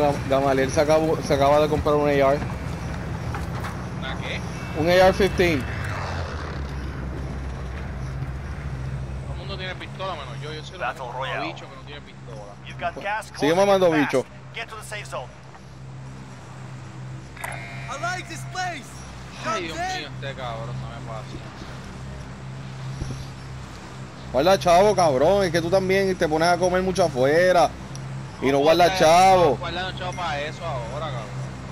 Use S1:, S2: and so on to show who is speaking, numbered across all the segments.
S1: Gamaliel se acaba de comprar un AR.
S2: ¿Una qué?
S1: Un AR-15.
S2: Todo el mundo tiene pistola, menos yo. Yo soy el único bicho que no tiene pistola.
S1: Sigue mamando bicho.
S2: Ay, Dios mío, este cabrón no me pasa.
S1: Guarda chavo, cabrón. Es que tú también te pones a comer mucho afuera. Y no guardas chavo.
S2: Guarda chavo para eso ahora, cabrón.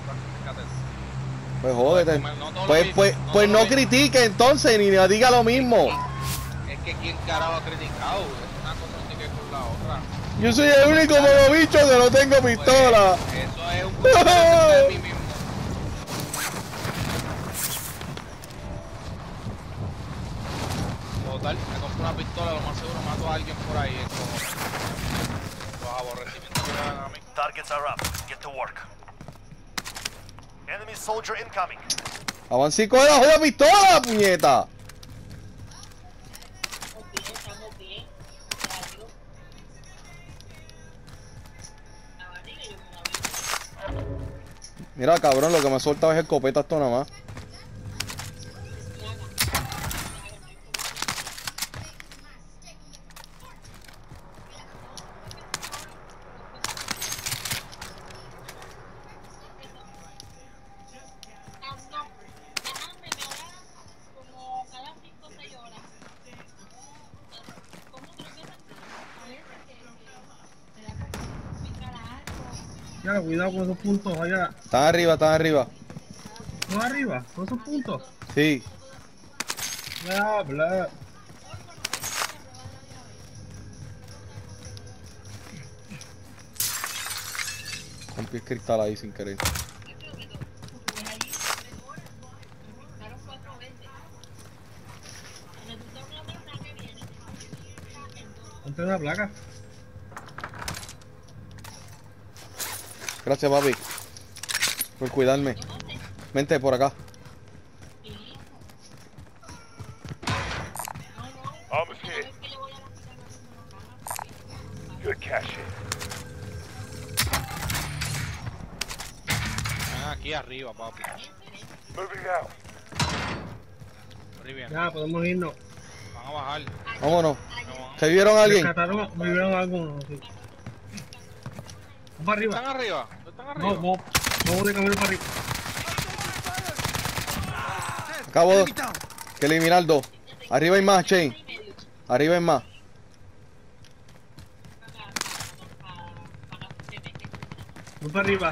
S1: Pues jódete. Pues no critique entonces, ni me diga lo mismo.
S2: Es que quién carajo ha criticado. Una cosa no tiene que ver con la otra.
S1: Yo soy el único bicho que no tengo pistola.
S2: Pues, eso es un problema de mí mismo. Total, me compro una pistola, lo más seguro mato a alguien por ahí. Los aborrecimientos que me dan a mí.
S3: Targets are up. Get to work. Enemy soldier incoming.
S1: Avancico de la joda pistola, puñeta. Mira, cabrón, lo que me ha soltado es escopeta esto nada más.
S4: Ya, cuidado con esos puntos allá.
S1: Están arriba, están arriba.
S4: ¿No arriba? ¿Con esos puntos?
S1: Sí.
S4: Bla, bla.
S1: Rompí el cristal ahí sin querer.
S4: Ponte una placa.
S1: Gracias, papi. Por cuidarme. Vente por acá.
S3: Almost here. Good cash in.
S2: Aquí arriba, papi.
S3: Moving out.
S2: Arriba.
S4: Ya, podemos irnos.
S2: Van a bajar.
S1: Vámonos. ¿Se vieron a alguien?
S4: Me vieron algo. Sí. Vamos para arriba.
S2: ¿Están arriba? ¿Están arriba?
S4: No, vamos de camino para arriba.
S1: Acabo de eliminar dos. Arriba hay más, Shane. Arriba hay más.
S4: Vamos para arriba.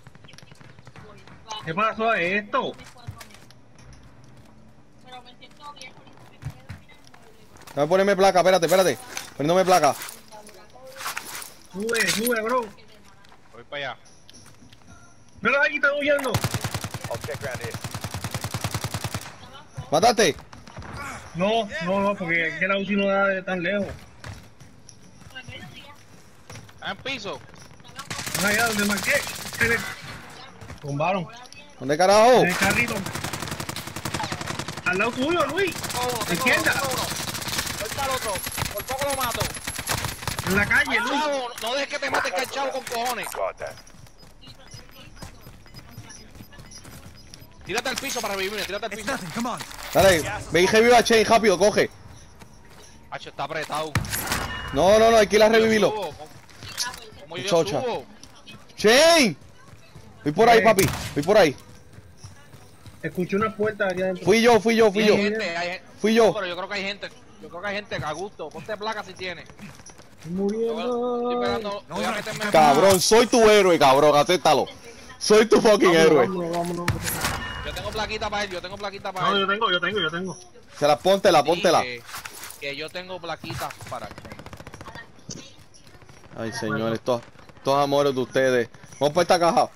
S4: ¿Qué pasó a esto?
S1: Dame ponerme placa, espérate. Poniéndome placa.
S4: Sube, bro.
S2: Voy para allá.
S4: Mira, aquí está huyendo.
S3: I'll check around here.
S1: ¿Mataste?
S4: No, porque es que la UCI no da de tan lejos.
S2: ¿Está en piso?
S4: Allá donde marqué. Tumbaron.
S1: ¿Dónde carajo?
S4: En el carrito. Al lado tuyo, Luis. Izquierda.
S2: Voy para el otro. Por poco lo mato.
S4: En la calle, Luis.
S2: Chavo, no dejes que te mate el chavo con cojones.
S3: Got that.
S2: Tírate al piso para revivirme, tírate al piso.
S1: Dale, ve y reviva a Shane, rápido, coge.
S2: Hacho, está apretado.
S1: No, hay que ir a revivirlo.
S2: ¿Cómo yo
S1: Chocha.
S2: subo?
S1: Shane. Voy por ahí, papi. Voy por ahí.
S4: Escuché una puerta allá adentro.
S1: Fui yo.
S2: Hay gente.
S1: Fui yo.
S2: No, pero yo creo que hay gente. A gusto. Ponte placa si tiene.
S4: Estoy muriendo.
S2: Estoy esperando. Voy a meterme en
S1: Cabrón, soy tu héroe, cabrón, acéptalo. Soy tu fucking héroe.
S4: Vámonos.
S2: Yo tengo plaquita para él, yo tengo plaquita para
S4: No,
S2: él.
S4: yo tengo.
S1: Se la póntela.
S2: Que yo tengo plaquitas para él.
S1: Ay, señor, estos amores de ustedes. Vamos por esta caja.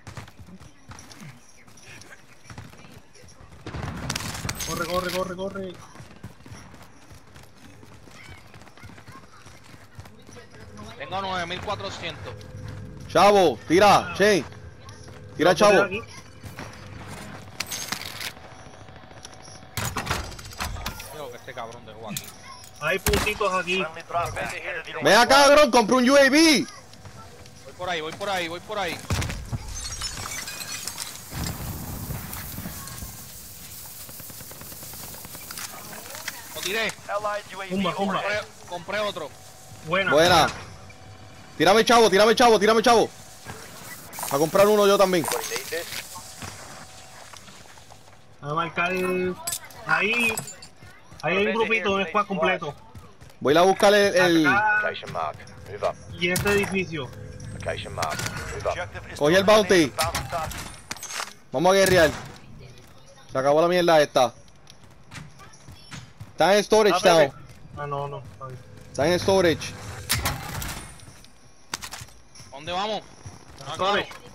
S4: Corre.
S2: Tengo 9400.
S1: Chavo, tira, Shane. Tira, chavo.
S2: Creo que este cabrón dejó aquí.
S4: Hay puntitos aquí.
S3: Friendly drop back. Headed your
S1: Ven acá, cabrón, compré un UAV.
S2: Voy por ahí. tiré.
S3: Allied UAV
S4: Tumba, tumba.
S3: overhead.
S2: Compré otro.
S4: Buena.
S1: Buena. Tírame chavo, tírame chavo, tírame chavo. A comprar uno yo también.
S3: Anybody need this?
S4: Voy a marcar ahí. Ahí hay un grupito, un squad completo.
S1: Voy a ir a buscar el...
S4: Acá
S3: Location marked. Move up.
S4: y este edificio.
S3: Location marked. Move up. Objective is
S1: Cogí el
S3: to
S1: bounty.
S3: eliminate the bounty target.
S1: Vamos a guerrear. Se acabó la mierda esta. Está en storage,
S4: Bebé.
S1: Tao.
S4: Ah, no, no. Está bien.
S1: Está en storage.
S2: ¿Dónde vamos? Ah,
S4: Sorry.
S2: claro.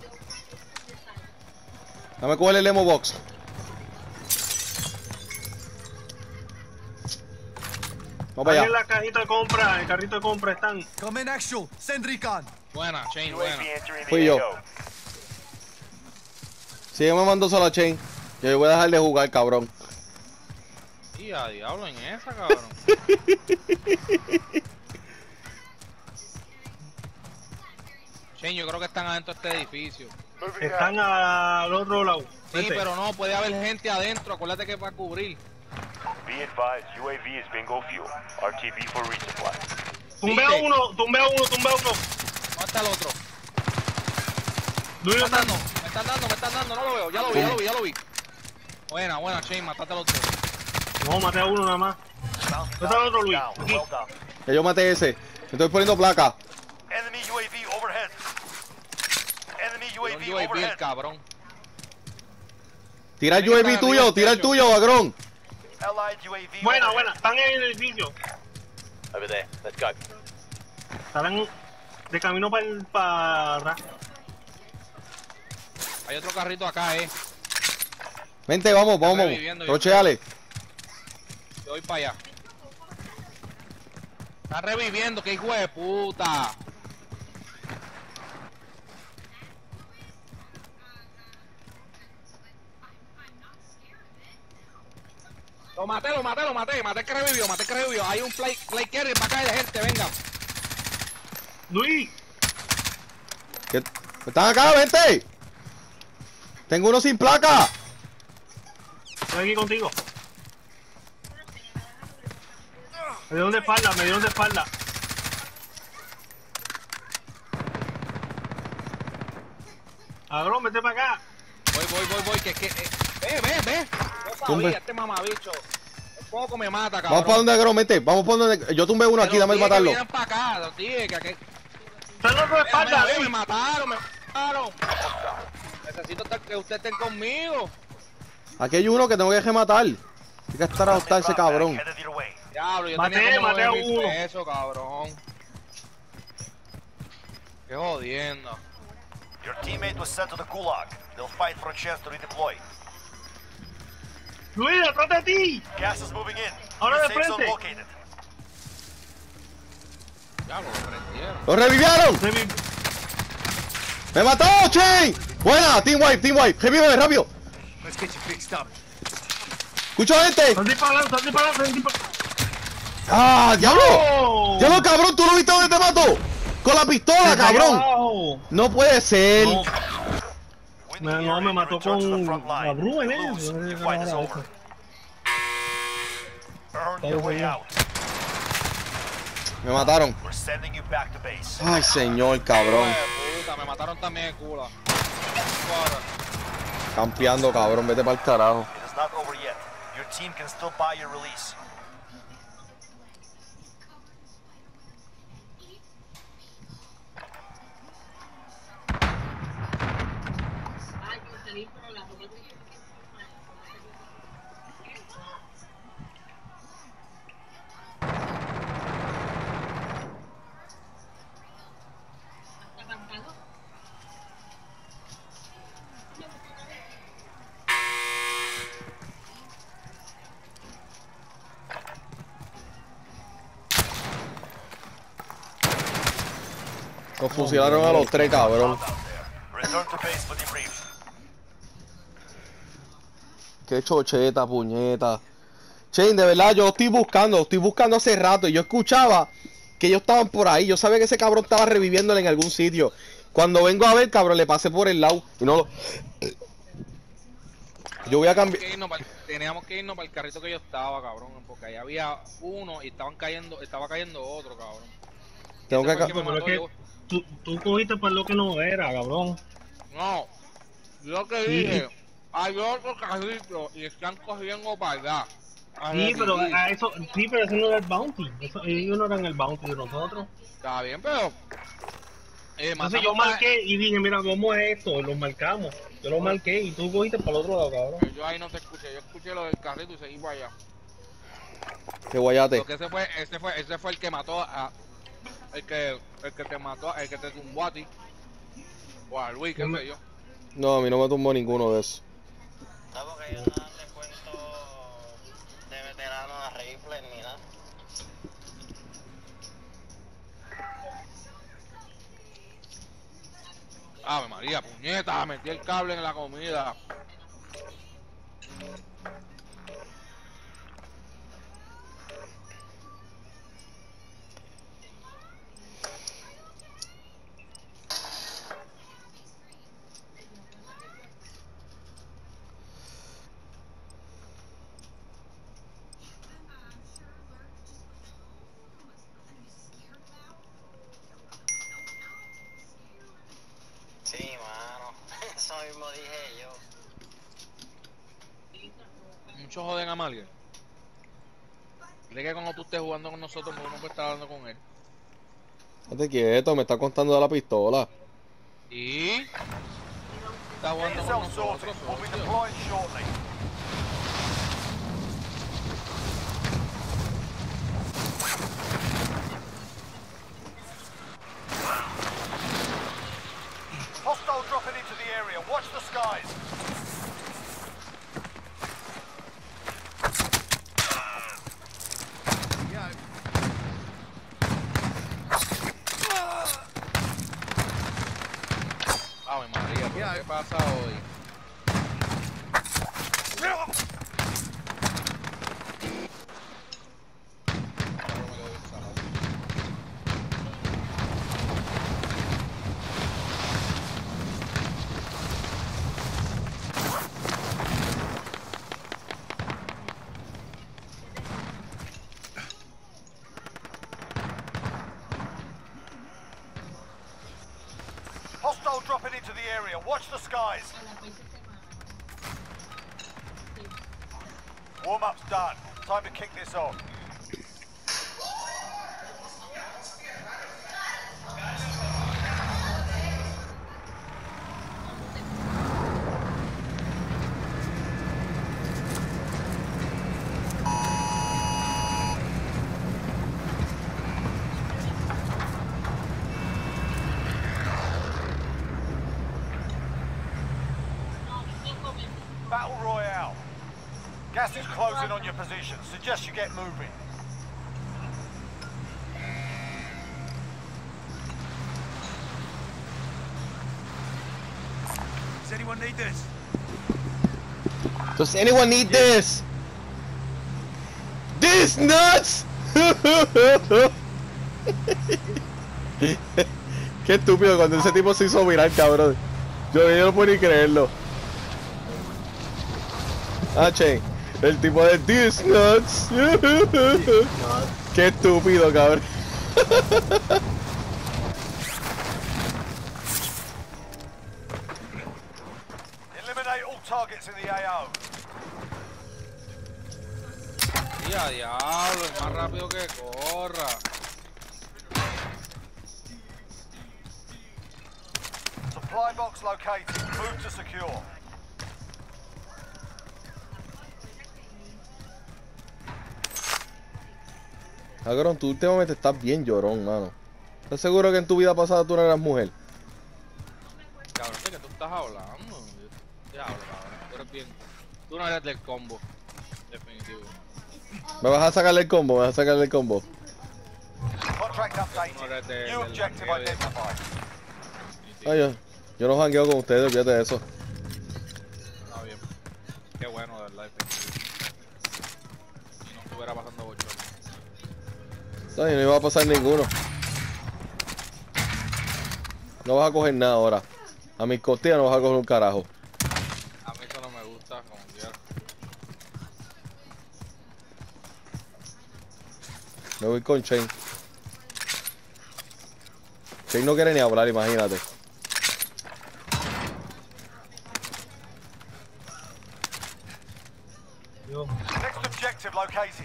S1: Dame coger el Emo Box. Vamos para
S4: Ahí en
S1: allá.
S4: la cajita de compra, el carrito de compra están.
S5: Come in actual. Send recon.
S2: Buena, Chain, buena.
S3: UAV entering
S1: Fui
S3: the
S1: yo.
S3: AO.
S1: Sigue mamando solo a Chain. Yo voy a dejar de jugar, cabrón.
S2: Y a diablo en esa, cabrón. Chain, yo creo que están adentro de este edificio.
S3: Moving
S4: Están
S3: out.
S4: al otro lado.
S2: Sí,
S4: Vente.
S2: pero no, puede haber gente adentro. Acuérdate que para cubrir.
S3: Be advised, UAV is bingo fuel. RTB for resupply.
S4: Tumbé a
S2: ¿Viste?
S4: uno, tumbé a uno, tumbé a uno.
S2: ¿Dónde está el otro?
S4: Luis
S2: Me
S4: está
S2: están dando, no lo veo. Ya lo vi. Buena, buena, Chain, matate al otro.
S4: No, maté a uno nada más.
S3: Bounty
S4: ¿Dónde está el otro, Luis?
S3: down.
S4: Aquí.
S3: Well done.
S1: Que yo maté ese. Me estoy poniendo placa.
S3: Enemy UAV overhead. Enemy
S2: Un
S3: UAV
S2: UAV, el
S3: overhead.
S2: cabrón.
S1: Tira el
S2: Tiene que
S1: UAV
S2: estar
S1: tuyo,
S2: arriba
S1: tira el
S2: del
S1: tuyo, Agrón.
S3: Allied UAV
S4: Buena,
S3: overhead.
S4: buena. Están en el edificio.
S3: Over there. Let's go.
S4: Estarán de camino para atrás.
S2: Hay otro carrito acá,
S1: Vente, vamos, vamos.
S2: reviviendo, yo
S1: Rocheale.
S2: Yo voy para allá. Está reviviendo, que hijo de puta. Lo maté que revivió. Hay un play carrier para acá de gente, venga.
S4: Luis,
S1: ¿Qué? ¿Están acá? Vente. Tengo uno sin placa.
S4: estoy aquí contigo. Me dieron de espalda. Agrón, vete para acá.
S2: Voy, que ve. No
S1: Tumbe.
S2: sabía, este mamabicho. Es poco me mata, cabrón.
S1: Vamos para donde Agrón, vente. Vamos para donde. Yo tumbé uno aquí, dame el matarlo.
S2: Vienen para acá, los tigres, que aquí.
S4: Están los dos de espalda,
S2: Me
S4: Luis.
S2: mataron. Necesito que ustedes estén conmigo.
S1: Aquí hay uno que tengo que rematar. Hay que estar a ese
S3: Friendly
S1: cabrón.
S3: Headed your way.
S2: Diablo, yo
S4: Maté
S2: tenía como
S4: a
S2: 9.000
S4: uno.
S2: pesos, cabrón. Qué jodiendo.
S3: Your teammate was sent to the gulag. They'll fight for a chance to redeploy.
S4: Luis, detrás de ti.
S3: Gas is moving in.
S4: Ahora
S3: New
S4: de
S3: safe zone
S4: frente.
S3: located.
S2: Diablo, lo prendieron.
S1: ¡Lo revivieron! ¡Me mató, Chain! Buena, team wipe. Revíveme rápido.
S5: Let's get you fixed up.
S1: Escucho gente.
S4: Están disparando.
S1: ¡Ah, diablo!
S4: ¡Oh!
S1: ¡Diablo, cabrón! ¿Tú no viste dónde te mató? ¡Con la pistola,
S4: Se cayó
S1: cabrón!
S4: abajo.
S1: No puede ser.
S4: No.
S3: Win the
S4: No,
S3: area
S4: me
S3: and
S4: mató
S3: return to the
S4: con
S3: front line.
S4: la brúa,
S3: You
S4: ¿eh?
S3: lose,
S4: Yo
S3: your fight is
S4: no
S3: over. Earn your
S4: Está
S3: way
S4: bien.
S3: out.
S1: Me mataron.
S3: We're sending you back to base.
S1: Ay, señor, cabrón.
S2: Puta, me mataron también el culo.
S1: Campeando, cabrón. Vete para el carajo.
S3: It is not over yet. Your team can still buy your release.
S1: Nos fusilaron a los tres, cabrón.
S3: Found out there. Return to base for debrief.
S1: Qué chocheta, puñeta. Chain, de verdad, yo estoy buscando hace rato. Y yo escuchaba que ellos estaban por ahí. Yo sabía que ese cabrón estaba reviviéndole en algún sitio. Cuando vengo a ver, cabrón, le pasé por el lado. Y no lo... Yo voy a cambiar.
S2: Que irnos para teníamos que irnos para el carrito que yo estaba, cabrón, porque ahí había uno y estaba cayendo otro, cabrón.
S1: Tengo que
S2: Ese fue el
S1: acá.
S2: me
S4: Pero es
S2: mató,
S4: que
S2: yo-
S4: tú cogiste para lo que no era, cabrón.
S2: No, yo que
S4: Sí.
S2: dije, hay otro carrito y están cogiendo para allá. A
S4: Sí, pero
S2: revivir.
S4: a eso, sí, pero ese no era el bounty. Ellos no eran el bounty de nosotros.
S2: Está bien, pero
S4: Entonces yo marqué y dije, mira, vamos a esto, lo marcamos. Yo lo marqué y tú cogiste para el otro lado, cabrón.
S2: yo ahí no te escuché, yo escuché lo del carrito y seguí para allá.
S1: Que guayate.
S2: Porque ese fue el que mató a el que te mató, el que te tumbó a ti. O a Luis, qué sé yo.
S1: No, a mí no me tumbó ninguno de esos.
S6: No, porque ellos no dan descuento de veteranos a rifles ni nada.
S2: Ave María, puñeta, metí el cable en la comida.
S6: Sí, mano. Eso mismo dije yo.
S2: Mucho joden a Malguer. Dile que cuando tú estés jugando con nosotros, no puedes estar hablando con él.
S1: Estate quieto, me está contando de la pistola.
S2: Y está
S3: Get
S2: jugando con
S3: yourself sorted.
S2: nosotros.
S3: We'll be
S2: socio.
S3: deploying shortly. Hostile dropping into the area. Watch the skies.
S5: Yeah,
S2: Ave María, ¿pero
S5: Ya.
S2: qué pasa hoy?
S3: Hostile dropping into the area. Watch the skies. Warm-up's done. Time to kick this off. Battle Royale. Gas is closing on your position. Suggest you get moving.
S5: does anyone need this?
S1: Does anyone need this? This nuts! Qué estúpido cuando ese tipo se hizo viral, cabrón. Yo no puedo ni creerlo. Che, el tipo de this nuts. Qué estúpido, cabrón.
S3: Eliminate all targets in the AO.
S2: Y a diablo, es más rápido que corra.
S3: Supply box located. Move to secure.
S1: Cabrón, tú últimamente estás bien llorón, mano. ¿Estás seguro que en tu vida pasada tú no eras mujer?
S2: Cabrón, ¿de qué tú estás hablando? Diablo, cabrón, tú eres bien. Tú no eres del combo. Definitivo.
S1: ¿Me vas a sacarle el combo? ¿Me vas a sacarle el combo?
S3: Contract updated. New objective identified.
S1: Ay, yo no jangueo con ustedes, olvídate de eso.
S2: Está bien. Qué bueno, de verdad. Y no estuviera pasando bochorno.
S1: Ay, no iba a pasar ninguno. No vas a coger nada ahora. A mis costillas no vas a coger un carajo.
S2: A mí eso no me gusta, como quiera.
S1: Me voy con Shane. Shane no quiere ni hablar, imagínate.
S4: Yo.
S3: Next objective located.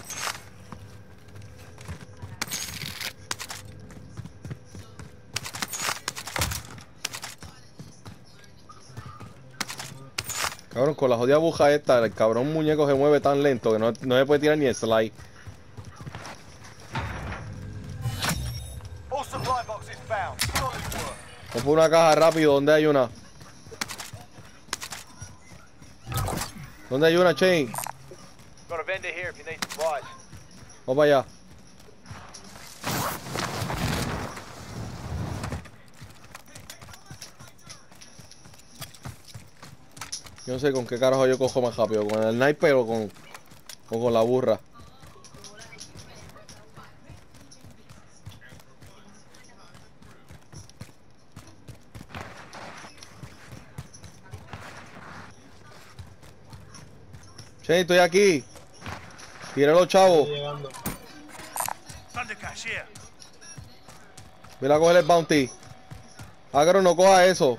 S1: Cabrón, con la jodida aguja esta, el cabrón muñeco se mueve tan lento que no se puede tirar ni el slide.
S3: All supply boxes found. Solid work.
S1: Vamos por una caja rápido, ¿dónde hay una? ¿Dónde hay una, Shane?
S3: Got a vendor here if you need supplies.
S1: Vamos para allá. Yo no sé con qué carajo yo cojo más rápido, con el sniper o con la burra. Che, estoy aquí. Tiré los chavos.
S4: Estoy llegando.
S5: Thunder cash here.
S1: Voy a coger el bounty. Agro, no coja eso.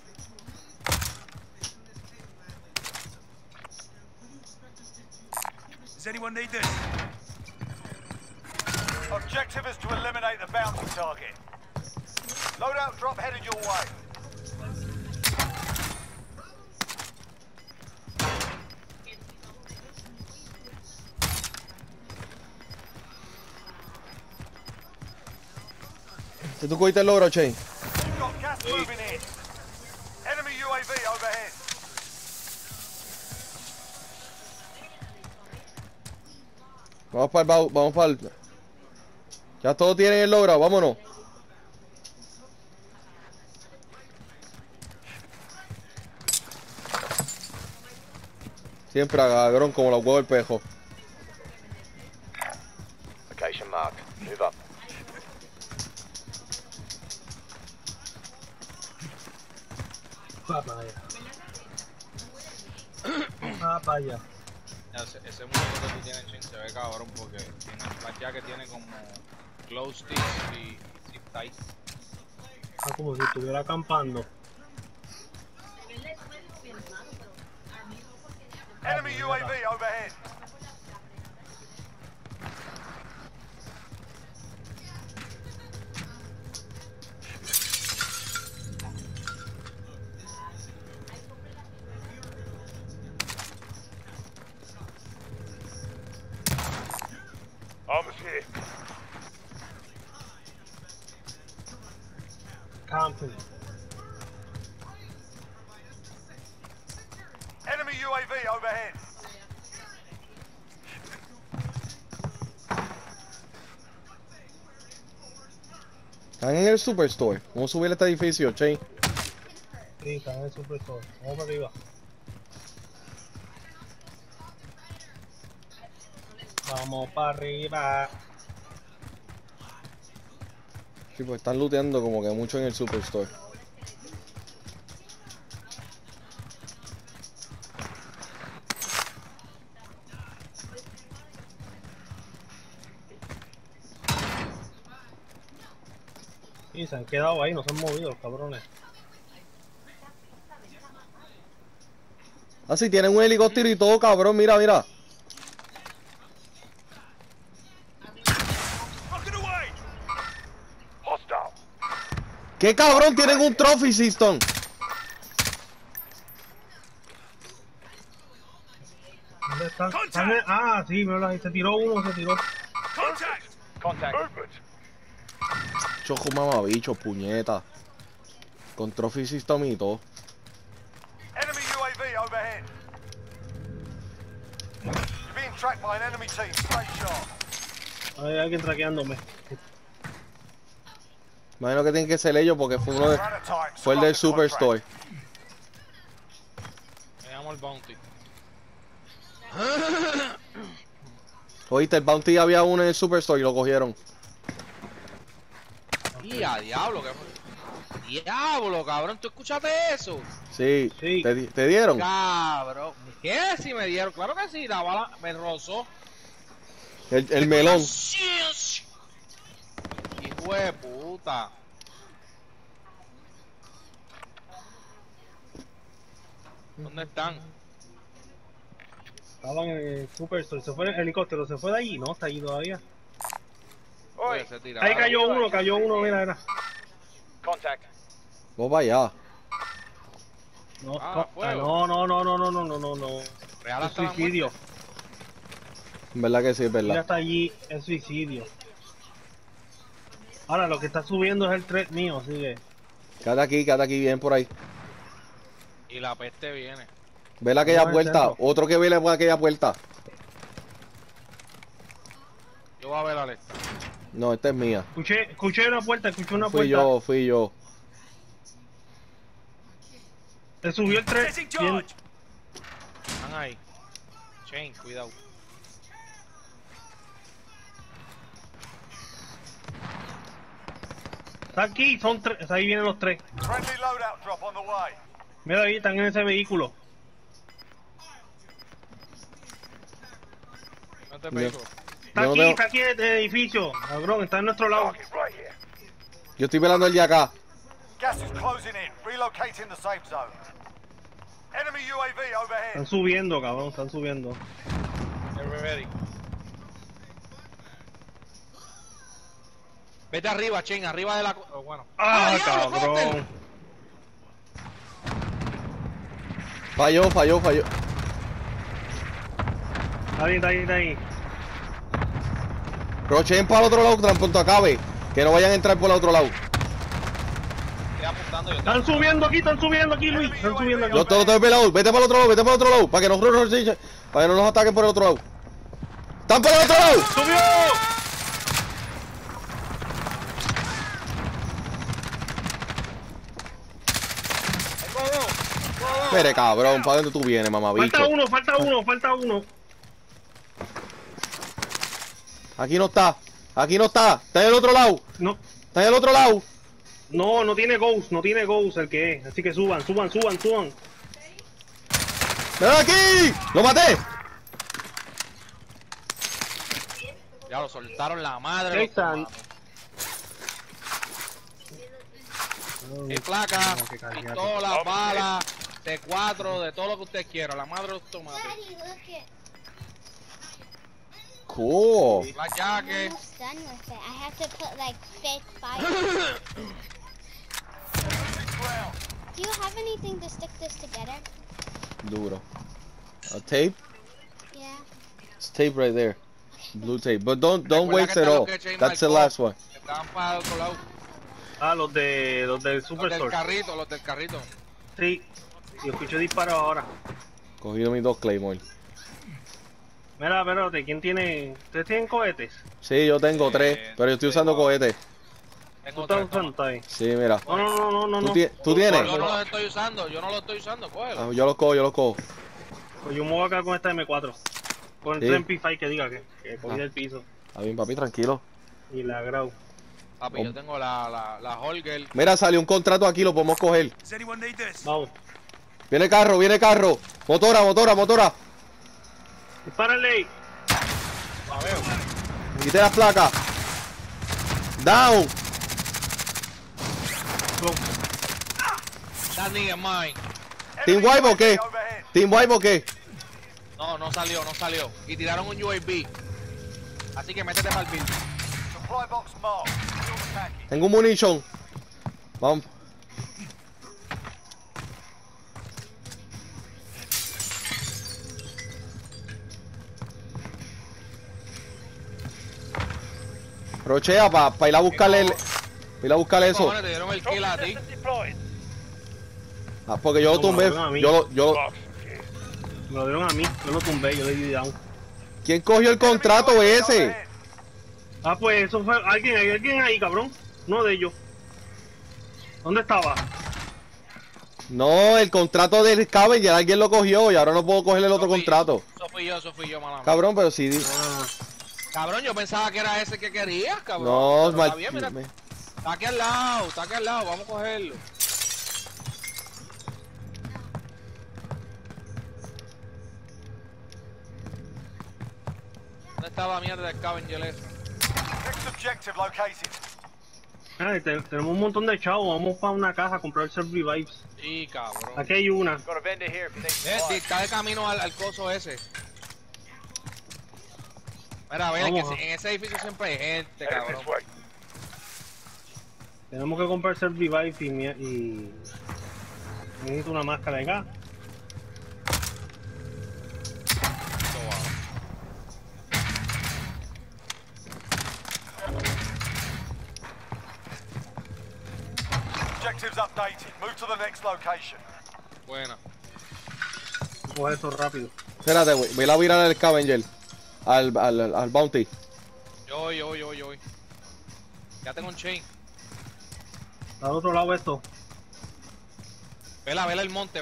S5: Does anyone need this?
S3: Objective is to eliminate the bounty target. Loadout drop headed your way.
S1: Si tú cogiste el logro, Shane.
S3: You've got gas moving in. Enemy UAV overhead.
S1: Vamos para el vamos para el... Ya todos tienen el logro, vámonos. Siempre cabrón como los huevos del pejo.
S3: Location marked. Move up.
S4: Va para allá. Va para allá.
S2: Ese muñeco que tú tienes, Chin, se ve cabrón porque tiene la que tiene como glow sticks y zip ties.
S4: Ah, como si estuviera acampando.
S3: Enemy UAV overhead. Armors here.
S4: Camping.
S3: Enemy UAV overhead.
S1: Están en el superstore. Vamos a subir a este edificio, Shane.
S4: Sí, está en el supresor. Vamos para arriba. Vamos para arriba.
S1: Sí, pues están looteando como que mucho en el superstore.
S4: Y se han quedado ahí, no se han movido los cabrones.
S1: Ah, sí, tienen un helicóptero y todo, cabrón. Mira, mira.
S5: Rocket away!
S3: Hostile.
S1: ¿Qué cabrón? Tienen un trophy system.
S4: ¿Dónde están? Ah, sí, mira, se tiró uno, se tiró.
S5: Contact!
S3: Contact. Movement.
S1: Chojo mamabicho, puñeta. Con trophy system y todo.
S3: Enemy UAV overhead. You're being tracked by an enemy team. Stay sharp.
S4: Hay alguien traqueándome.
S1: Imagino que tienen que ser ellos porque fue uno de,
S3: We're out of time.
S1: fue el del
S3: Survive the
S1: superstore.
S2: Me llamo el bounty.
S1: Oíste, el bounty había uno en el superstore y lo cogieron.
S2: Y a diablo, ¿qué fue? Diablo, cabrón, ¿tú escuchaste eso?
S1: Sí,
S4: Sí.
S1: ¿Te dieron?
S2: Cabrón, ¿qué? Si me dieron, claro que sí, la bala me rozó.
S1: El melón.
S2: Hijo de puta. ¿Dónde están?
S4: Estaban en el Superstore. Se fue el helicóptero. ¿Se fue de allí? No, está allí todavía.
S2: Oye, se tiraron.
S4: Ahí cayó uno, mira.
S3: Contact.
S1: Vos para allá.
S4: No,
S2: fuego.
S4: no.
S2: Real
S4: Es
S2: hasta la
S4: suicidio.
S2: muerte.
S1: En verdad que sí, es
S4: Mira,
S1: verdad.
S4: está allí, es suicidio. Ahora lo que está subiendo es el thread mío, sigue.
S1: Quédate aquí, bien por ahí.
S2: Y la peste viene.
S1: Vela aquella
S4: Vamos al
S1: puerta.
S4: centro.
S1: Otro que vele por aquella puerta.
S2: Yo voy a ver a Alex.
S1: No, esta es mía.
S4: Escuché una puerta.
S1: Fui yo.
S4: Te subió el thread.
S5: Getting
S4: Bien.
S5: charge.
S2: Están ahí. Shane, cuidado.
S4: Está aquí, son tres, ahí vienen los tres.
S3: Friendly loadout drop on the way.
S4: Mira ahí, están en ese vehículo.
S2: No te
S1: Mira.
S2: pego.
S4: Está aquí en el edificio, cabrón, está en nuestro lado.
S3: Target right here.
S1: Yo estoy velando el de acá.
S3: Gas is closing in. Relocating the safe zone. Enemy UAV overhead.
S4: Están subiendo, cabrón, están subiendo.
S2: Get ready. Vete arriba, Shane, arriba de la... Oh, bueno.
S4: ¡Ah,
S2: diablo,
S4: cabrón!
S2: Foster!
S1: Falló.
S4: Está ahí.
S1: Rochen para el otro lado tan pronto acabe. Que no vayan a entrar por el otro lado.
S2: Estoy apuntando yo.
S4: Están subiendo aquí, Luis. Están subiendo aquí.
S1: Yo te lo tengo pelado. Vete para el otro lado. Para que no nos ataquen por el otro lado. ¡Están por el otro lado!
S4: ¡Subió!
S1: Espere, cabrón. ¿Para dónde tú vienes, mamabicho?
S4: Falta uno.
S1: Aquí no está. Está en el otro lado.
S4: No,
S1: Está en el otro lado.
S4: no tiene ghost el que es. Así que suban.
S1: ¡Ven aquí! ¡Lo maté!
S2: Ya lo soltaron la madre.
S4: Ahí
S2: los
S4: están.
S2: tomates. Hay placa,
S4: No, qué calidad.
S2: pistolas, balas, T4, de todo lo que usted quiera. La madre de los tomates.
S7: Daddy, look at.
S1: Cool.
S2: La jaque.
S7: Almost done with it. I have to put like 5. Do you have anything to stick this together?
S1: Duro. A tape?
S7: Yeah.
S1: It's tape right there. Blue tape. But don't
S2: Recuerda
S1: waste
S2: que
S1: it
S2: está lo
S1: all.
S2: que Shane
S1: That's the
S2: marcó.
S1: last one.
S2: Estaban para el otro lado.
S4: Los del
S2: Los del
S4: Superstore.
S2: carrito, los del carrito.
S4: Sí. Yo escuché disparos ahora.
S1: Cogido mis 2 Claymore.
S4: Mira, espérate, ¿quién tiene? ¿Ustedes tienen cohetes?
S1: Sí, yo tengo 3, pero yo estoy usando
S2: tengo-
S1: cohetes.
S4: ¿Tú
S2: Tengo
S4: estás
S2: tres,
S4: usando? Está ahí.
S1: Sí, mira.
S4: No.
S1: ¿Tú tienes?
S2: Yo no los estoy usando, cógelo.
S1: Ah, yo los cojo.
S4: Pues yo me voy acá con esta M4. Con el
S1: Sí.
S4: 3MP5 que diga que cogí del piso.
S1: Está bien, papi, tranquilo.
S4: Y la grau.
S2: Papi, yo tengo la Holger.
S1: Mira, salió un contrato aquí, lo podemos coger.
S5: Does anyone need this?
S4: Vamos.
S1: Viene carro. Motora.
S4: Dispárale.
S1: Quite las placas. Down.
S4: Go.
S2: That nigga mine.
S1: ¿Team Wipe o qué?
S3: Overhead.
S1: ¿Team Wipe o qué?
S2: No salió. Y tiraron un UAV. Así que métete para el build.
S3: Supply box marked. Secure the package.
S1: Tengo un munition. Vamos. Rochea para ir a buscarle ir a buscarle eso.
S2: Cojones, te dieron el kill a ti.
S1: Ah, porque yo lo tumbé. Yo lo-
S4: Me lo dieron a mí. Yo lo tumbé, yo le di down.
S1: ¿Quién cogió el contrato ese?
S4: Ah, pues eso fue. Hay alguien ahí, cabrón. Uno de ellos. ¿Dónde estaba?
S1: No, el contrato del Scavenger, alguien lo cogió y ahora no puedo coger el otro contrato.
S2: Eso fui yo, mala mía.
S1: Cabrón, pero sí.
S2: Cabrón, yo pensaba que era ese que querías, cabrón.
S1: No,
S2: Pero
S1: mal.
S2: está bien, mira. Está aquí al lado, vamos a cogerlo. ¿Dónde ¿Dónde está la mierda del Scavenger ese?
S3: Next objective located.
S4: Tenemos un montón de chavos, vamos para una caja a comprar Self-Revives.
S2: Sí, cabrón.
S4: Aquí hay una.
S3: Got a vendor here if you need supplies.
S2: Está de camino al coso ese. Mira, a ver,
S4: Vamos,
S2: en ese edificio siempre hay gente, cabrón.
S4: Tenemos que comprar Self-Revive y... Necesito una máscara de gas.
S3: Objectives updated. Move to the next location.
S2: Buena.
S4: Coge esto rápido.
S1: Espérate, güey. Voy a virar al Scavenger. Al Bounty.
S2: Yo voy. Ya tengo un chain.
S4: Al otro lado esto.
S2: Vela el monte.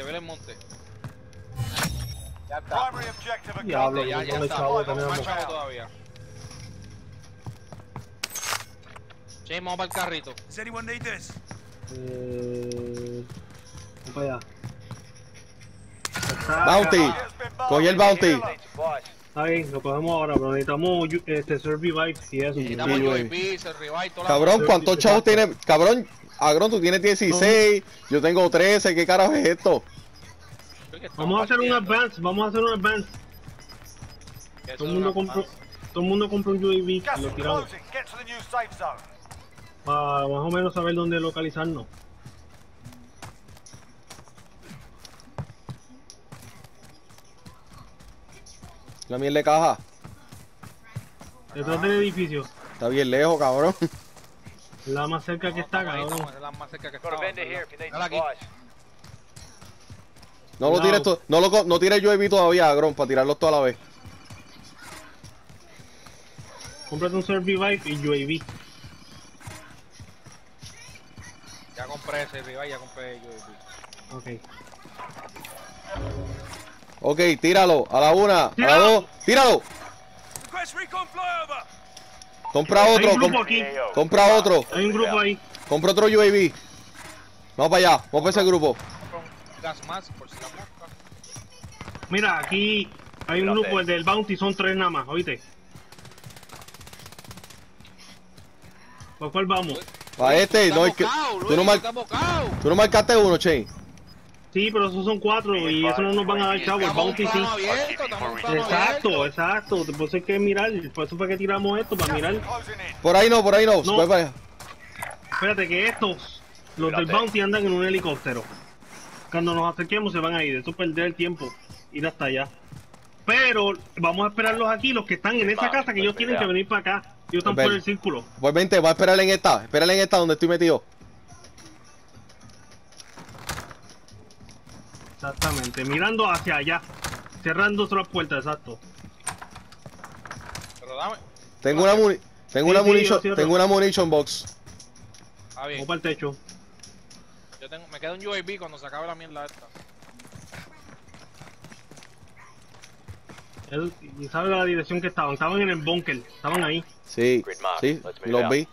S3: Primary objective
S4: Diablo,
S3: accomplished.
S2: Ya
S4: ¿dónde
S2: está.
S4: chavo
S2: Vamos más
S4: tenemos?
S2: chavo todavía. Chain, vamos para el carrito.
S5: Does anyone need this?
S4: Vamos para allá.
S1: Bounty.
S3: Has been marked.
S1: Cogí el Bounty.
S4: Está bien, lo cogemos ahora, pero necesitamos Self-Revive y eso.
S2: Necesitamos
S1: Sí, güey.
S2: UAV, se revive, toda la...
S1: Cabrón, ¿cuántos chavos tienes? Cabrón, Agrón, tú tienes 16. Yo tengo 13. ¿Qué carajo es esto?
S4: Vamos a hacer un advance, Todo el mundo compra un UAV y
S3: Gas
S4: lo
S3: is
S4: tiramos.
S3: closing. Get to the new safe zone.
S4: Para más o menos saber dónde localizarnos.
S1: La miel de caja.
S4: Detrás del edificio.
S1: Está bien lejos, cabrón.
S4: La más cerca que está, cabrón.
S2: Es la más cerca que
S3: Got a
S2: estaba.
S3: vendor here if you need
S2: Dale aquí.
S3: supplies.
S1: No lo tires, no tires UAV todavía, Agrón, para tirarlos toda la vez.
S4: Cómprate un Self-Revive y UAV.
S2: Ya compré ese revive, ya compré UAV.
S4: Ok.
S1: Ok, tíralo. A la una, a la dos. Tíralo.
S5: Request recon flyover.
S1: Compra
S4: Hay
S1: otro.
S4: un grupo aquí.
S1: Compra otro.
S4: Hay un grupo ahí.
S1: Compra otro UAV. Vamos para allá. Vamos para ese grupo.
S2: Gas más, por si la mosca.
S4: Mira, aquí hay un grupo, el del Bounty, son 3 nada más, ¿oíste? ¿Por cuál vamos?
S1: Para este, no, es que tú no marcaste uno, Che.
S4: Sí, pero esos son 4 y eso no nos van a dar chavo, el Bounty sí. Exacto, por eso hay que mirar, por eso fue que tiramos esto, para mirar.
S3: Closing in.
S1: Por ahí no.
S4: No.
S1: Voy para allá.
S4: Espérate que estos, los del Bounty andan en un helicóptero. Cuando nos acerquemos se van a ir, eso es perder el tiempo, ir hasta allá. Pero vamos a esperarlos aquí, los que están en esa casa, que ellos tienen que venir para acá. Ellos están por el círculo.
S1: Pues vente, va a esperar en esta. Espérale en esta donde estoy metido.
S4: Exactamente, mirando hacia allá, cerrando otras puertas, exacto.
S2: Pero dame.
S1: Tengo una munition,
S4: yo cierro.
S1: tengo una munition box.
S2: Está bien.
S4: Vamos para el techo.
S2: Me queda un UAV cuando se acabe la mierda esta.
S4: Y sabe la dirección que estaban en el bunker, estaban ahí.
S1: Sí, sí, los vi.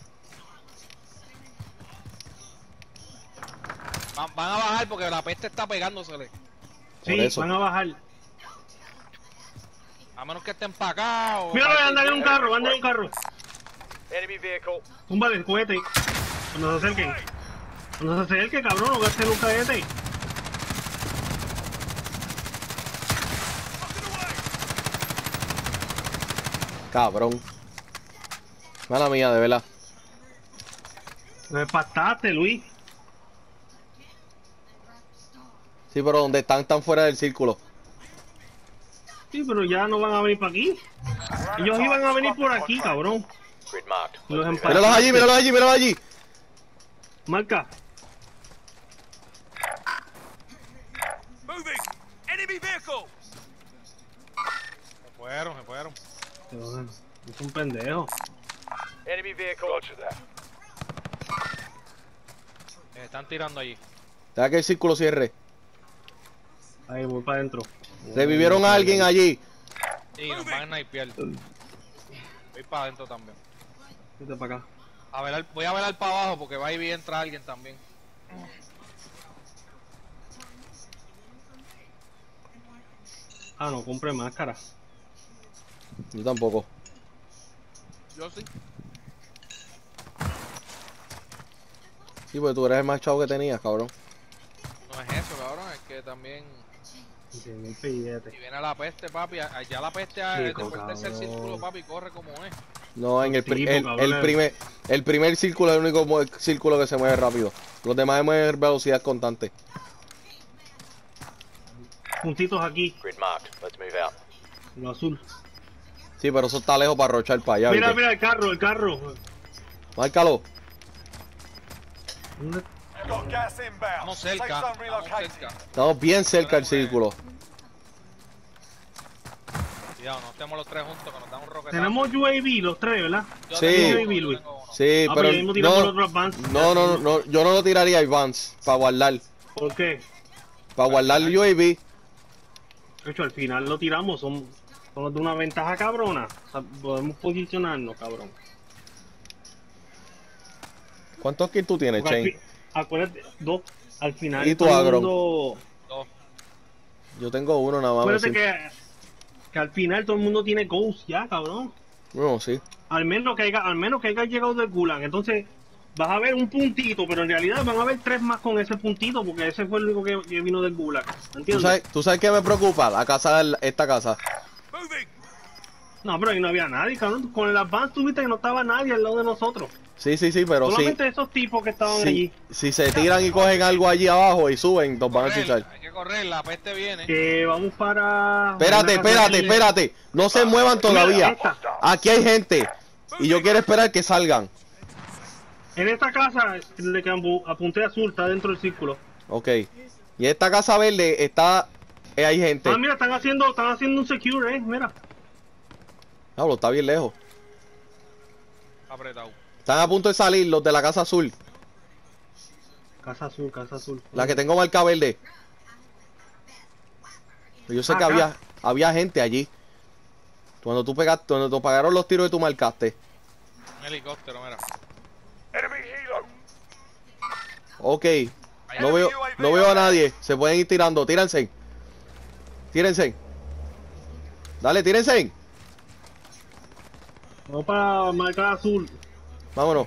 S2: Van a bajar porque la peste está pegándosele.
S4: Sí,
S1: eso.
S4: van a bajar.
S2: A menos que estén para acá o...
S4: Mira, anda en un carro, anda en un carro.
S3: Enemy vehicle.
S4: Túmbale el cohete. Cuando se acerquen. Cuando se acerquen, cabrón, no gasten un cohete.
S1: Cabrón. Mala mía, de verdad.
S4: Me empataste, Luis.
S1: Sí, pero donde están fuera del círculo.
S4: Sí, pero ya no van a venir para aquí. Ellos iban a venir por aquí, cabrón.
S3: Grid marked.
S4: Los empataste.
S1: Míralos allí.
S4: Marca.
S5: Moving. Enemy vehicle.
S2: Se fueron.
S4: Es un pendejo.
S3: Enemy vehicle. Roger that.
S2: Están tirando allí.
S1: Deja que el círculo cierre.
S4: Ahí voy para adentro.
S1: Revivieron a alguien allí.
S2: Sí, nos van a snipear. Voy para adentro también.
S4: Vete para acá.
S2: Voy a velar para abajo porque va a ir y entra alguien también.
S4: Ah, no, compré máscara.
S1: Yo tampoco.
S2: Yo sí.
S1: Sí, porque tú eres el más chavo que tenías, cabrón.
S2: No es eso, cabrón, es que también... Si viene la peste, papi, allá la peste
S4: Chico,
S2: después del tercer
S4: cabrón.
S2: círculo, papi, corre como es.
S1: No, en el,
S4: Tipo, cabrón.
S1: el primer círculo es el único círculo que se mueve rápido. Los demás se mueven a velocidad constante.
S4: Puntitos aquí,
S8: Grid marked. Let's move out.
S4: lo azul.
S1: Sí, pero eso está lejos para rochar para allá.
S4: Mira,
S1: ¿viste?
S4: mira el carro.
S1: Márcalo.
S4: ¿Dónde?
S3: You've got gas inbound.
S2: Estamos
S3: Safe
S2: cerca,
S3: zone
S2: estamos
S3: relocated.
S2: cerca.
S1: Estamos bien cerca del círculo.
S2: Cuidado, no estemos los tres juntos, que nos dan un roquetazo.
S4: Tenemos UAV, los tres, ¿verdad?
S2: Yo
S1: Sí.
S2: tengo
S4: UAV,
S2: uno, yo
S4: Luis.
S2: tengo uno.
S1: Sí,
S4: Ah,
S1: pero
S4: pues ya mismo tiramos el
S1: no,
S4: otro advance.
S1: no, yo no lo tiraría Advance para guardar.
S4: ¿Por qué?
S1: Para guardar el UAV.
S4: De hecho, al final lo tiramos, son los de una ventaja cabrona. O sea, podemos posicionarnos, cabrón.
S1: ¿Cuántos kills tú tienes,
S4: Porque al
S1: Chain?
S4: acuérdate, dos, al final.
S1: ¿Y tú,
S4: todo el
S1: Agron?
S4: mundo-
S2: Dos.
S1: Yo tengo uno nada más.
S4: Acuérdate
S1: decir.
S4: que al final todo el mundo tiene ghost ya, cabrón.
S1: No, sí.
S4: Al menos que haya llegado del Gulag. Entonces, vas a ver un puntito, pero en realidad van a haber tres más con ese puntito, porque ese fue el único que vino del Gulag. ¿Entiendes?
S1: ¿Tú sabes qué me preocupa? La casa, esta casa.
S5: Moving!
S4: No, pero ahí no había nadie, cabrón. Con el advance tuviste que no estaba nadie al lado de nosotros.
S1: Sí, pero sí.
S4: Solamente esos tipos que estaban allí.
S1: Si se tiran y cogen algo allí abajo y suben, nos van a
S2: Correr,
S1: chisar.
S2: hay que correr, la peste viene.
S4: Vamos para...
S1: Espérate. No se muevan todavía.
S4: esta.
S1: Aquí hay gente. Y yo quiero esperar que salgan.
S4: En esta casa, le que apunté azul, está dentro del círculo.
S1: Ok. Y esta casa verde está... hay gente.
S4: Ah, mira, están haciendo un secure, mira.
S1: Diablo, está bien lejos.
S2: Apretado.
S1: Están a punto de salir los de la casa azul.
S4: Casa azul.
S1: La que tengo marca verde. Yo sé que
S4: Acá.
S1: había gente allí. Cuando te pagaron los tiros que tú marcaste.
S2: Un helicóptero, mira.
S3: Enemy helo.
S1: Ok. No veo a nadie. Se pueden ir tirando. Tírense. Dale, tírense.
S4: Vamos para marcar azul.
S1: Vámonos.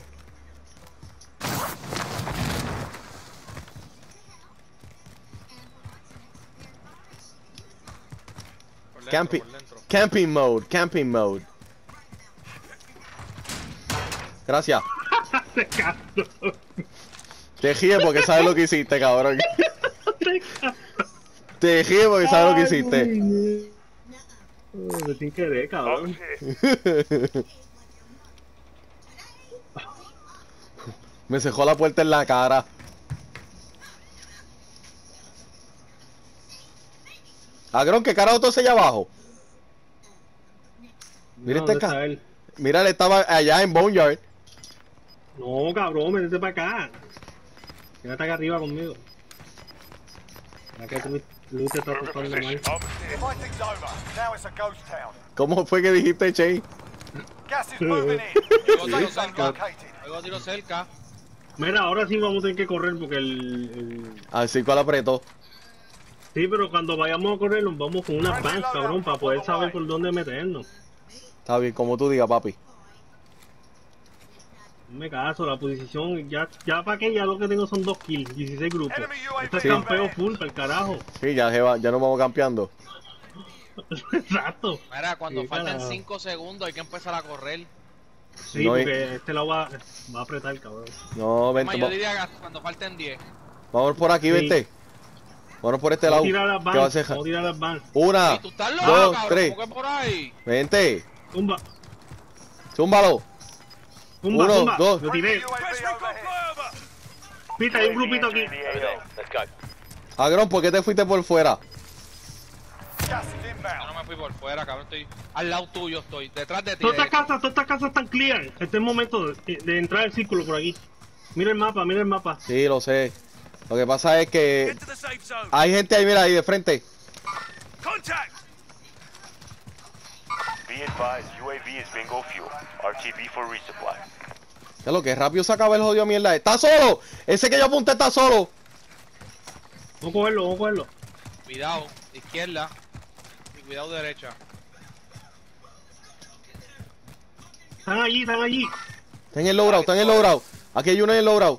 S2: Por dentro,
S1: Camping.
S2: por dentro.
S1: Camping mode. Gracias.
S4: Te caso.
S1: Te ríes porque sabes lo que hiciste, cabrón. Te ríes porque sabes lo que hiciste.
S4: Sin querer, cabrón.
S1: Me cejó la puerta en la cara. Agrón, ¿qué carajo tú haces allá abajo? Mira
S4: ¿Dónde
S1: este
S4: está
S1: ca...
S4: él?
S1: Mira, él estaba allá en Boneyard.
S4: No, cabrón, métete para acá. Quédate acá arriba conmigo. Ya que Luis te está
S3: Move in
S4: tocando
S3: position.
S4: mal.
S3: The fighting's over. Now it's a ghost town.
S1: ¿Cómo fue que dijiste, Che?
S3: Gas is moving in.
S2: Luego
S3: Safe
S2: tiro
S3: zone
S2: cerca.
S3: located.
S2: Luego tiro cerca.
S4: Mira, ahora sí vamos a tener que correr porque el...
S1: Así cual apretó.
S4: Sí, pero cuando vayamos a correr nos vamos con una advance, cabrón, para poder saber por dónde meternos.
S1: Está bien, como tú digas, papi.
S4: No me caso, la posición, ya para que ya lo que tengo son 2 kills, 16 grupos.
S3: Enemy UAV
S4: Esto es
S1: Sí.
S4: campeo full, para el carajo.
S1: Sí, ya nos vamos campeando.
S4: Exacto.
S2: Mira, cuando
S4: Sí,
S2: faltan
S4: carajo.
S2: 5 segundos hay que empezar a correr.
S4: Sí,
S1: No,
S4: porque este lado va a apretar, cabrón.
S1: No,
S2: Más,
S1: vente,
S2: yo diría que cuando falten 10.
S1: vamos por aquí,
S4: Sí.
S1: vente. Vamos por este
S4: Vamos
S1: lado.
S4: a tirar las
S1: ¿Qué va a
S4: advance,
S1: hacer?
S4: vamos a tirar las advance.
S1: Una,
S2: ¿Y tú estás loco,
S1: dos,
S2: cabrón?
S1: tres.
S2: ¿Cómo que por ahí?
S1: Vente.
S4: Tumba,
S1: Zúmbalo.
S4: tumba,
S1: Uno,
S4: tumba.
S1: dos.
S4: Lo tiré.
S3: UAV
S5: Request recon
S3: overhead.
S5: flyover!
S4: Pita, hay un grupito aquí.
S8: Let's go.
S1: Agrón, ¿por qué te fuiste por fuera?
S3: Gas is
S2: Yo
S3: inbound.
S2: no me fui por fuera, cabrón. Estoy al lado tuyo, estoy detrás de ti.
S4: Todas
S2: derecho.
S4: estas casas están clear. Este es el momento de entrar al círculo por aquí. Mira el mapa, mira el mapa.
S1: Sí, lo sé. Lo que pasa es que
S5: Get to the safe zone!
S1: hay gente ahí, mira, ahí de frente.
S5: Contact!
S8: Be advised, UAV is bingo fuel. RTB for resupply.
S1: Ya lo que rápido se acaba el jodido mierda. ¡Está solo! Ese que yo apunté está solo.
S4: Vamos a cogerlo, vamos a cogerlo.
S2: Cuidado, izquierda. Y cuidado derecha.
S4: Están allí, están allí.
S1: Está en el logrado, está en el logrado. Aquí hay uno en el logrado.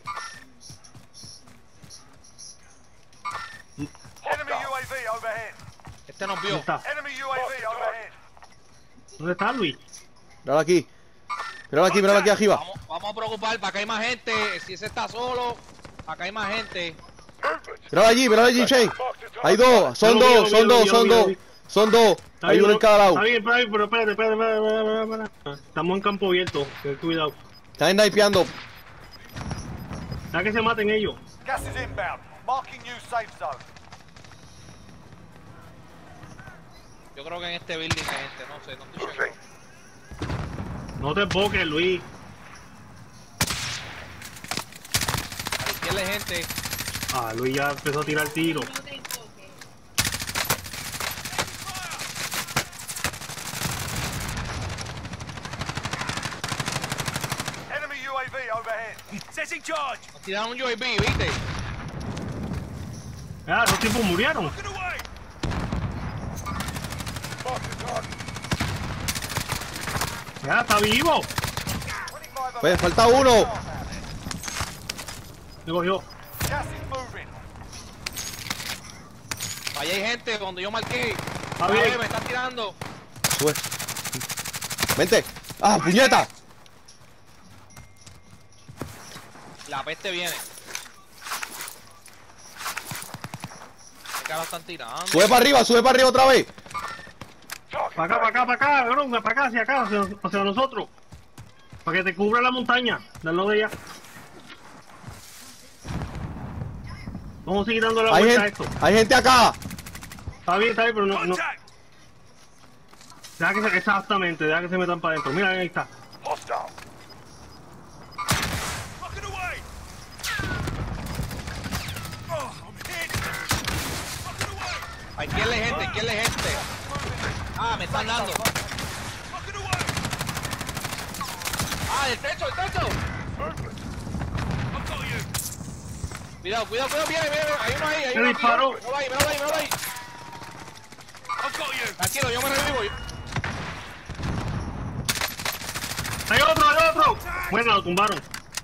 S3: Enemy UAV overhead.
S2: Este nos
S4: ¿Dónde
S2: vio.
S4: está?
S3: Enemy UAV overhead.
S4: ¿Dónde está Luis?
S1: Míralo aquí. Míralo aquí arriba.
S2: Vamos a preocupar, para acá hay más gente. Si ese está solo, acá hay más gente.
S1: Míralo allí, Shane. Hay dos, son
S4: Yo lo vi,
S1: dos, son
S4: lo vi,
S1: dos,
S4: yo lo
S1: son
S4: vi, yo lo
S1: dos.
S4: vi.
S1: Son dos.
S4: Está
S1: Hay
S4: bien,
S1: uno en cada lado.
S4: Está bien, pero espérate. Estamos en campo abierto, ten cuidado.
S1: Están snipeando.
S4: Deja que se maten ellos.
S3: Gas is inbound. Marking new safe zone.
S2: Yo creo que en este building hay gente, no sé, no estoy seguro.
S4: No te enfoques, Luis.
S2: A la izquierda hay gente.
S4: Ah, Luis ya empezó a tirar tiro.
S3: Enemy UAV overhead.
S5: Setting charge.
S2: Nos tiraron un UAV, ¿viste?
S4: Ah, esos tipos murieron.
S5: Get away.
S4: Ya, está vivo.
S3: 25
S1: Pues falta uno.
S4: Me cogió.
S3: Gas is moving.
S2: Allá hay gente donde yo marqué.
S4: Está bien.
S2: Me están tirando.
S1: Sube. Vente. Ah, puñeta.
S2: La peste viene. ¿Qué cara están tirando?
S1: Sube para arriba otra vez.
S4: Para acá, cabrón, para acá, hacia acá, hacia nosotros. Para que te cubra la montaña, del lado de allá. Vamos a seguir dando la vuelta a esto.
S1: Hay gente acá.
S4: Está bien, pero no.
S5: Contact.
S4: Deja que se, exactamente, deja que se metan para adentro. Mira, ahí está.
S3: Hostile.
S5: Fucking away. Oh, I'm hit. Fucking away.
S2: Izquierda hay gente. Ah, me están dando.
S5: Fucking away.
S2: Ah, el techo.
S5: I've got you.
S2: Cuidado, viene. Hay uno ahí,
S4: Me disparó.
S2: Míralo ahí.
S5: I've got you.
S2: Tranquilo, yo me revivo.
S4: ¡Hay otro! Bueno, lo tumbaron.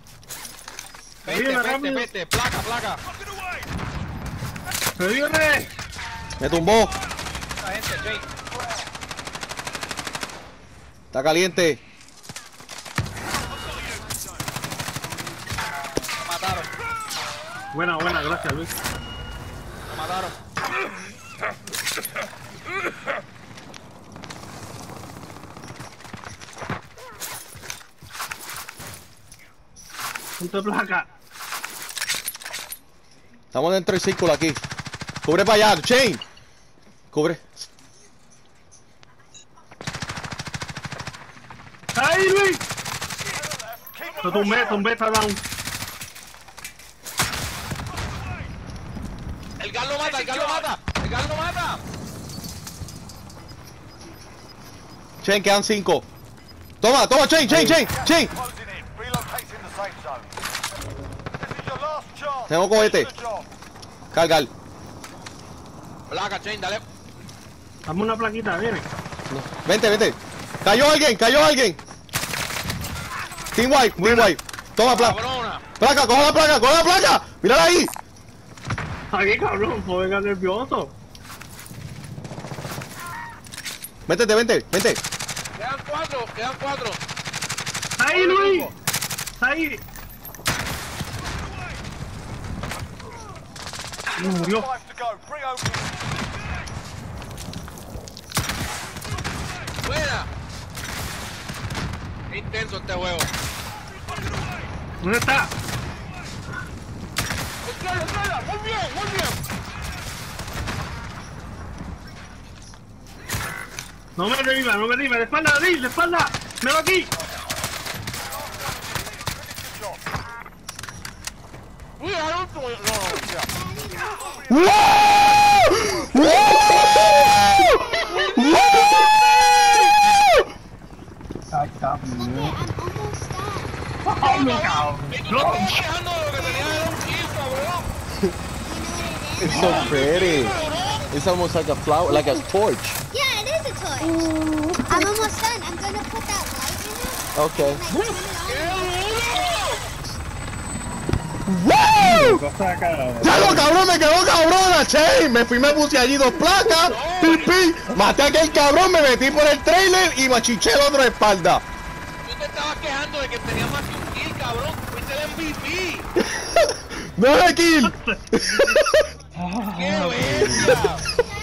S2: Vete, placa.
S5: Fucking away.
S4: ¡Revive!
S1: Me tumbó.
S2: Esa gente, Jay.
S1: Está caliente.
S2: Me mataron.
S4: Buena, gracias, Luis.
S2: Me mataron.
S4: Punto de placa.
S1: Estamos dentro del círculo aquí. Cubre para allá, Shane. Cubre.
S4: ¡Ahí, Luis!
S3: Keep
S4: Lo
S3: them
S4: tumbé, está down.
S2: El gas lo mata.
S1: Shane, quedan 5. Toma, Shane.
S3: closing in. Relocating the safe zone. This is your last chance.
S1: Tengo cohete.
S3: Finish the job.
S1: Cargar.
S2: Placa, Jane, dale.
S4: Dame una plaquita, viene.
S1: No. Vente. Cayó alguien. Team White. Toma,
S2: Cabrona.
S1: placa, coge la placa. Mírala ahí.
S4: Aquí, cabrón, pues venga nervioso.
S1: Vente.
S2: Quedan cuatro.
S4: ¡Ahí, Luis! ¡Ahí! Murió.
S3: 5 to go. Bring open.
S2: Buena. Qué intenso este juego.
S4: ¿Dónde está?
S2: Izquierda. Muy bien.
S4: No me reviva, de espalda, Luis, de espalda. ¡Me va aquí!
S2: Uy, al último. No,
S7: I'm almost done.
S2: Tú estás dejando lo que tenía era un kill, cabrón.
S1: It's so pretty. It's almost like a flower, like a torch.
S7: Yeah, it is a torch. I'm almost done. I'm gonna put that light in it.
S1: Ok.
S2: ¡Qué
S1: ¡Wow!
S4: Cosa cabrón.
S1: ¡Ya lo cabrón! ¡Me quedó cabrona, Che! Me fui, me puse allí 2 placas. ¡Pi, pi! Maté a aquel cabrón, me metí por el trailer y machiché el otro de espalda.
S2: Tú te estabas quejando de que tenía más que un kill, cabrón. Fuiste el MVP.
S1: ¡No es de kill!
S2: ¡Qué bestia!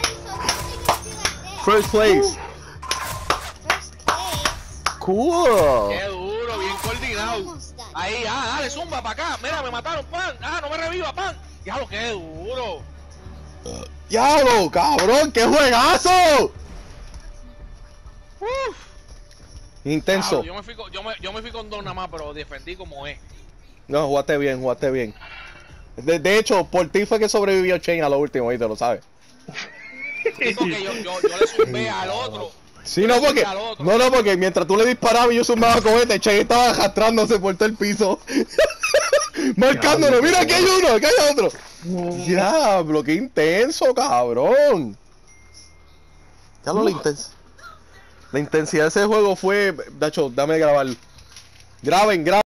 S1: First place. Cool.
S2: ¡Qué duro! Bien coordinado.
S7: Almost done.
S2: Ahí, dale, zumba para acá. Mira, me mataron, pan. No me reviva, pan. Diablo, qué duro.
S1: ¡Diablo, cabrón! ¡Qué juegazo! Intenso.
S2: Diablo, yo me fui con 2 nada más, pero defendí como es.
S1: No, jugaste bien, jugaste bien. De hecho, por ti fue que sobrevivió Shane a lo último, y te lo sabes.
S2: Digo que yo le zumbé al otro.
S1: Sí, no, porque. No, porque mientras tú le disparabas y yo sumaba cohete, Shane estaba arrastrándose por todo el piso. Marcándolo. Mira, aquí hay uno, aquí hay otro. Diablo, qué intenso, cabrón. Ya lo la intensidad de ese juego fue. Dacho, dame grabar. Graben.